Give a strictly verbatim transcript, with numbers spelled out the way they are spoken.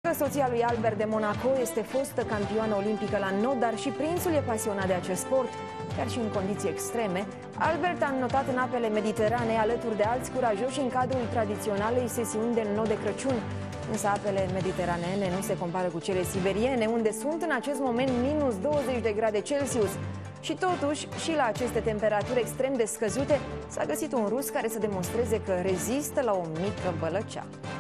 Soția lui Albert de Monaco este fostă campioană olimpică la not, dar și prințul e pasionat de acest sport, chiar și în condiții extreme. Albert a înnotat în apele mediterane alături de alți curajoși în cadrul tradiționalei sesiuni de not de Crăciun. Însă apele mediteraneene nu se compară cu cele siberiene, unde sunt în acest moment minus douăzeci de grade Celsius. Și totuși, și la aceste temperaturi extrem de scăzute, s-a găsit un rus care să demonstreze că rezistă la o mică bălăceală.